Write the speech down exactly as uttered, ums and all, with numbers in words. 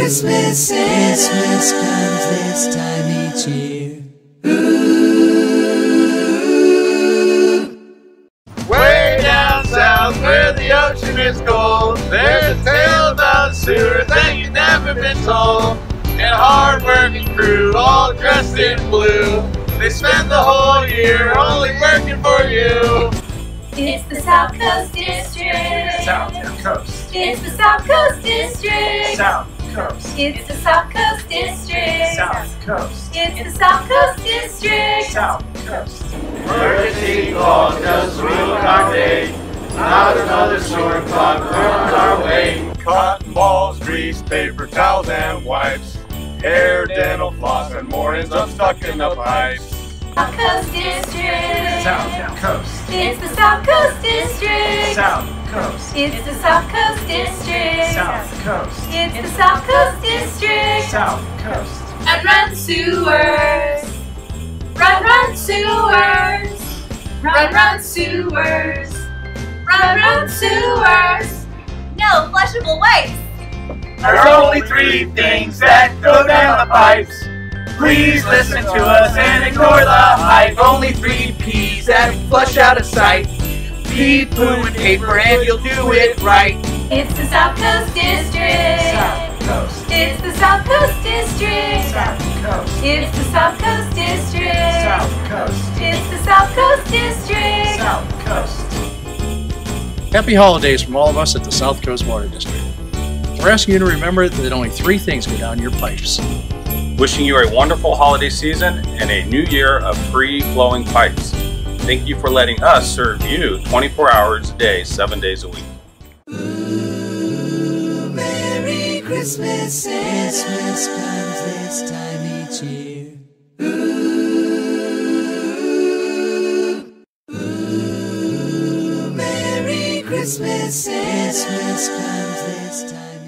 Christmas, Christmas comes this time each year. Way down south where the ocean is cold, there's a tale about sewers that you've never been told. And a hard-working crew all dressed in blue, they spend the whole year only working for you. It's the South Coast District. South Coast. It's the South Coast District. South Coast. It's the South Coast District. South Coast. It's the South Coast District. South Coast. Emergency call just ruined our day. Not another storm cloud ruined our way. Cotton balls, grease, paper towels and wipes. Hair, dental floss, and more ends up stuck in the pipes. South Coast District. South Coast. It's the South Coast District. South Coast. It's the South Coast District. South Coast. It's the South Coast District. South Coast. And run sewers. Run, run sewers. Run, run sewers. Run, run sewers. No flushable waste. There are only three things that go down the pipes. Please listen to us and ignore the hype. Only three P's that flush out of sight. Pee, poo, and paper, and you'll do it right. It's the South Coast District. South Coast. It's the South Coast District. South Coast. It's the South Coast District. South Coast. It's the South Coast District. South Coast. Happy holidays from all of us at the South Coast Water District. We're asking you to remember that only three things go down your pipes. Wishing you a wonderful holiday season and a new year of free-flowing pipes. Thank you for letting us serve you twenty-four hours a day, seven days a week. Ooh, Merry Christmas, Christmas comes this time each year. Ooh, ooh, Merry Christmas, Christmas comes this time.